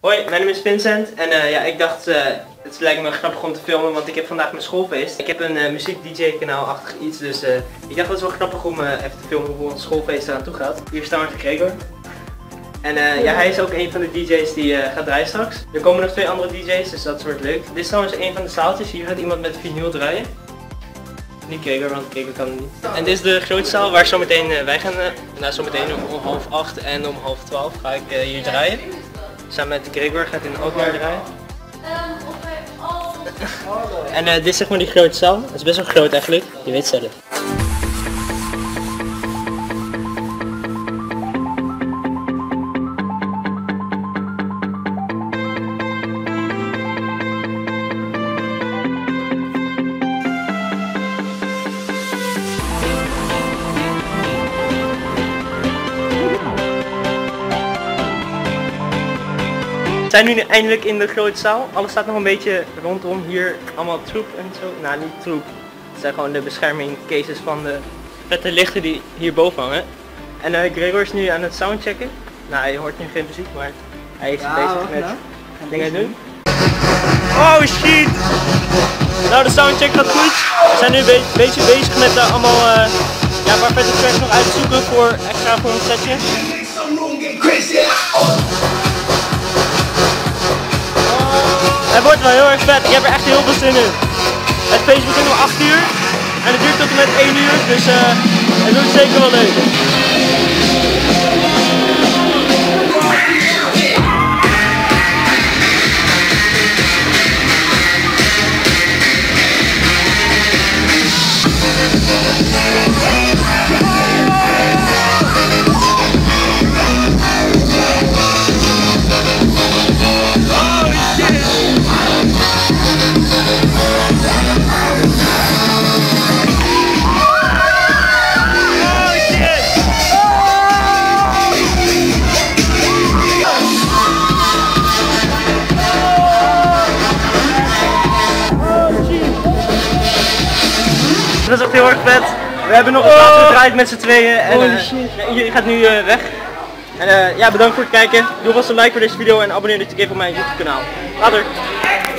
Hoi, mijn naam is Vincent en ja, ik dacht het lijkt me grappig om te filmen, want ik heb vandaag mijn schoolfeest. Ik heb een muziek-dj kanaal-achtig iets, dus ik dacht dat is wel grappig om even te filmen hoe ons schoolfeest eraan toe gaat. Hier staan we met Gregor. En ja, hij is ook een van de DJ's die gaat draaien straks. Er komen nog 2 andere DJ's, dus dat wordt leuk. Dit is trouwens een van de zaaltjes, hier gaat iemand met vinyl draaien. Niet Gregor, want Gregor kan het niet. En dit is de grote zaal waar zometeen wij gaan, nou zometeen om 7:30 en om 11:30 ga ik hier draaien. Samen met Gregor gaat in ook naar draaien. En dit is zeg maar die grote zaal. Het is best wel groot eigenlijk, je weet zelf. We zijn nu eindelijk in de grote zaal. Alles staat nog een beetje rondom hier, allemaal troep en zo. Nou, niet troep. Het zijn gewoon de bescherming cases van de vette lichten die hierboven hangen. En Gregor is nu aan het soundchecken. Nou, je hoort nu geen muziek, maar hij is bezig met dingen doen. Oh shit! Nou, de soundcheck gaat goed. We zijn nu een beetje bezig met allemaal ja, een paar vette tracks nog uit te zoeken voor extra voor een setje. Het wordt wel heel erg vet, ik heb er echt heel veel zin in. Het feest begint om 8 uur en het duurt tot en met 1 uur, dus het wordt zeker wel leuk. Dat is echt heel erg vet. We hebben nog een plaats gedraaid met z'n tweeën en je gaat nu weg. En ja, bedankt voor het kijken. Doe vast een like voor deze video en abonneer natuurlijk even op mijn YouTube kanaal. Later!